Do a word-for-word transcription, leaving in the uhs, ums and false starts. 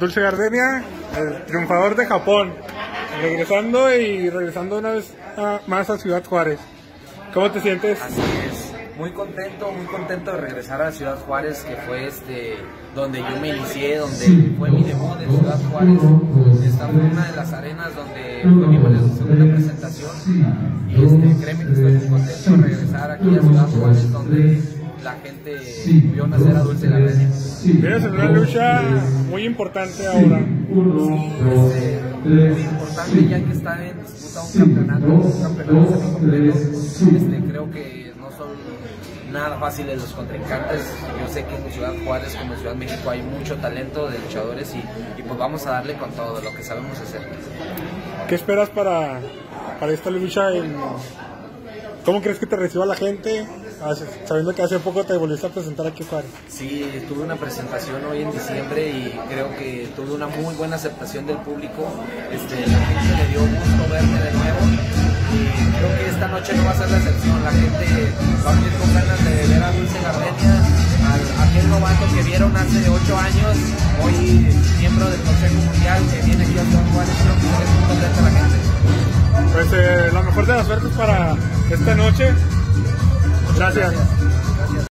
Dulce Gardenia, el triunfador de Japón, regresando y regresando una vez a, más a Ciudad Juárez. ¿Cómo te sientes? Así es, muy contento, muy contento de regresar a Ciudad Juárez, que fue este donde yo me inicié, donde fue mi debut en Ciudad Juárez. Esta fue una de las arenas donde fue mi segunda presentación. Y este, créeme que estoy muy contento de regresar aquí a Ciudad Juárez, donde la gente vio nacer a Dulce Gardenia. Vienes en una lucha muy importante ahora. Sí, este, muy importante, ya que está en disputa un campeonato, un campeonato semicompleto. Este, creo que no son nada fáciles los contrincantes. Yo sé que en Ciudad Juárez como en Ciudad México hay mucho talento de luchadores y, y pues vamos a darle con todo lo que sabemos hacer. ¿Qué esperas para, para esta lucha? En, ¿Cómo crees que te reciba la gente? Sabiendo que hace poco te volviste a presentar aquí a Juárez. Sí, tuve una presentación hoy en diciembre y creo que tuve una muy buena aceptación del público. Este, la gente le dio gusto verme de nuevo y creo que esta noche no va a ser la excepción. La gente va a venir con ganas de ver a Dulce Gardenia, a aquel novato que vieron hace ocho años, hoy miembro del Consejo Mundial que viene aquí a Ciudad Juárez. Creo que se ve muy contenta la gente. Pues eh, la mejor de las suertes para esta noche. Gracias. Gracias.